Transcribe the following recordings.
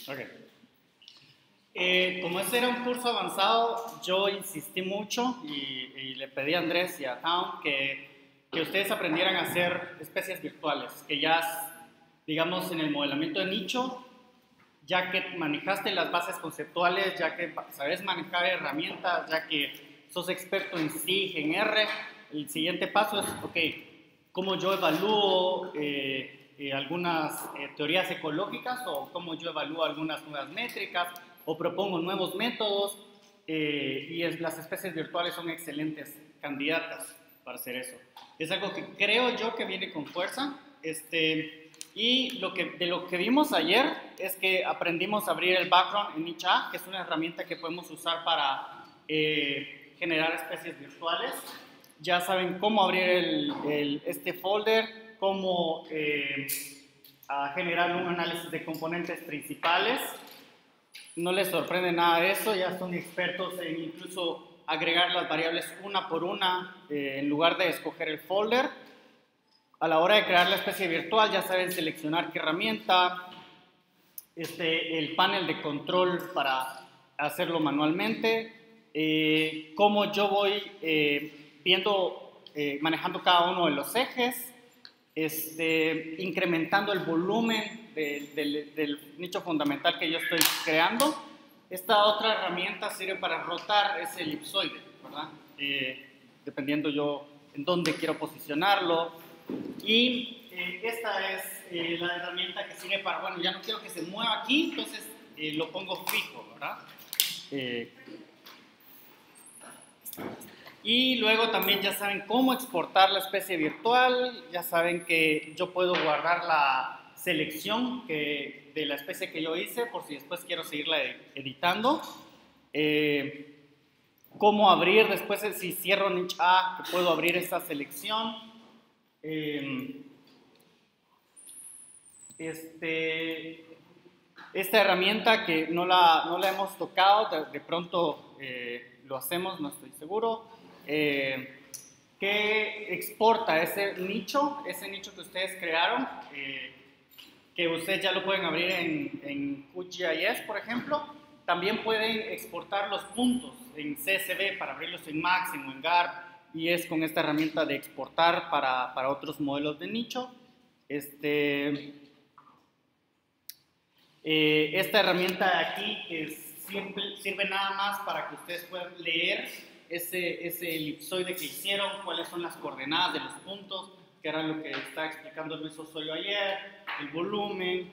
Ok. Como este era un curso avanzado, yo insistí mucho y le pedí a Andrés y a Town que ustedes aprendieran a hacer especies virtuales, que ya, digamos, en el modelamiento de nicho, ya que manejaste las bases conceptuales, ya que sabes manejar herramientas, ya que sos experto en SIG, en R, el siguiente paso es, ok, ¿cómo yo evalúo algunas teorías ecológicas o cómo yo evalúo algunas nuevas métricas o propongo nuevos métodos? Las especies virtuales son excelentes candidatas para hacer eso. Es algo que creo yo que viene con fuerza. Y de lo que vimos ayer es que aprendimos a abrir el background en Nicha, que es una herramienta que podemos usar para generar especies virtuales. Ya saben cómo abrir este folder, cómo generar un análisis de componentes principales. No les sorprende nada de eso, ya son expertos en incluso agregar las variables una por una en lugar de escoger el folder. A la hora de crear la especie virtual ya saben seleccionar qué herramienta, el panel de control para hacerlo manualmente, cómo yo voy manejando cada uno de los ejes, incrementando el volumen del nicho fundamental que yo estoy creando. Esta otra herramienta sirve para rotar ese elipsoide, ¿verdad? Dependiendo yo en dónde quiero posicionarlo. Y esta es la herramienta que sirve para, bueno, ya no quiero que se mueva aquí, entonces lo pongo fijo, ¿verdad? Y luego también ya saben cómo exportar la especie virtual, ya saben que yo puedo guardar la selección de la especie que yo hice por si después quiero seguirla editando. Cómo abrir después, si cierro niche A, que puedo abrir esta selección. Esta herramienta que no la hemos tocado, de pronto lo hacemos, no estoy seguro, que exporta ese nicho que ustedes crearon, que ustedes ya lo pueden abrir en QGIS, por ejemplo. También pueden exportar los puntos en CSV para abrirlos en Maxim o en GARP, y es con esta herramienta de exportar para otros modelos de nicho. Esta herramienta de aquí sirve nada más para que ustedes puedan leer ese elipsoide que hicieron, cuáles son las coordenadas de los puntos, que era lo que estaba explicando Luis Osorio ayer, el volumen.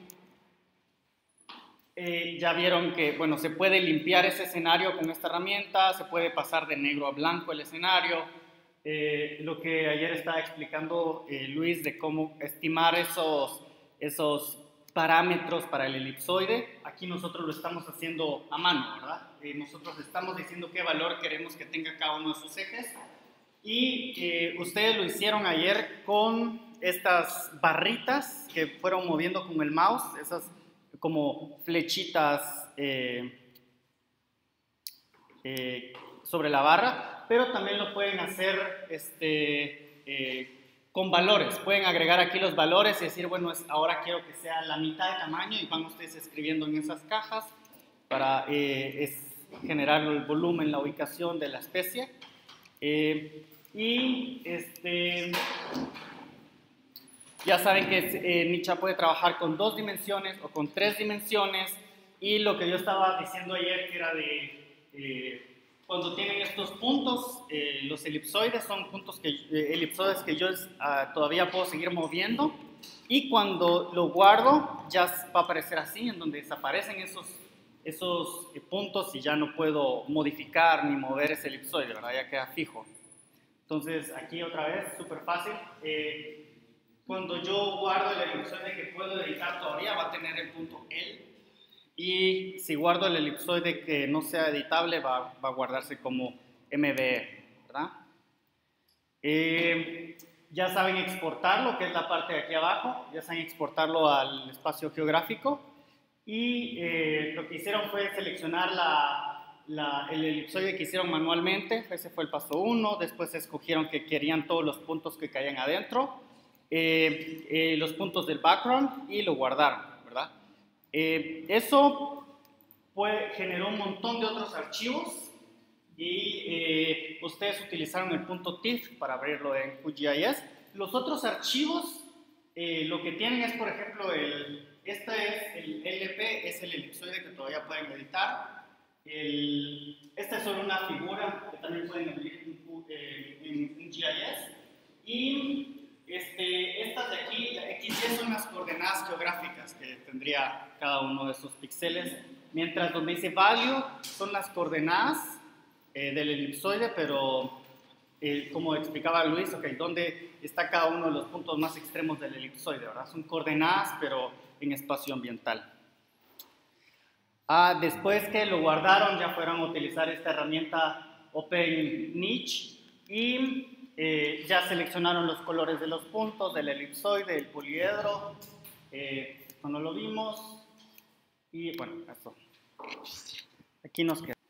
Ya vieron que, bueno, se puede limpiar ese escenario con esta herramienta, se puede pasar de negro a blanco el escenario. Lo que ayer estaba explicando Luis de cómo estimar esos parámetros para el elipsoide, aquí nosotros lo estamos haciendo a mano, ¿verdad? Nosotros estamos diciendo qué valor queremos que tenga cada uno de sus ejes, y ustedes lo hicieron ayer con estas barritas que fueron moviendo con el mouse, esas como flechitas sobre la barra, pero también lo pueden hacer con valores. Pueden agregar aquí los valores y decir, bueno, ahora quiero que sea la mitad de tamaño, y van ustedes escribiendo en esas cajas para generar el volumen, la ubicación de la especie. Ya saben que Nicha puede trabajar con 2 dimensiones o con 3 dimensiones, y lo que yo estaba diciendo ayer que era cuando tienen estos puntos, los elipsoides son elipsoides que yo todavía puedo seguir moviendo, y cuando lo guardo ya va a aparecer así, en donde desaparecen esos puntos y ya no puedo modificar ni mover ese elipsoide, ¿verdad? Ya queda fijo. Entonces aquí otra vez, súper fácil. Cuando yo guardo el elipsoide que puedo editar todavía, va a tener el punto L. Y si guardo el elipsoide que no sea editable, va a guardarse como MBE, ¿verdad? Ya saben exportarlo, que es la parte de aquí abajo. Ya saben exportarlo al espacio geográfico. Y lo que hicieron fue seleccionar el elipsoide que hicieron manualmente. Ese fue el paso 1. Después escogieron que querían todos los puntos que caían adentro. Los puntos del background, y lo guardaron, ¿verdad? Eso generó un montón de otros archivos y ustedes utilizaron el .tif para abrirlo en QGIS. Los otros archivos lo que tienen es, por ejemplo, este es el LP, es el elipsoide que todavía pueden editar. Esta es solo una figura que también pueden abrir en GIS. Y estas de aquí, XY son las coordenadas geográficas que tendría cada uno de esos píxeles, mientras donde dice value son las coordenadas del elipsoide, pero como explicaba Luis, ¿dónde está cada uno de los puntos más extremos del elipsoide? ¿Verdad? Son coordenadas, pero en espacio ambiental. Después que lo guardaron, ya fueron a utilizar esta herramienta OpenNiche y ya seleccionaron los colores de los puntos, del elipsoide, del poliedro. Esto no lo vimos. Y bueno, esto. Aquí nos queda.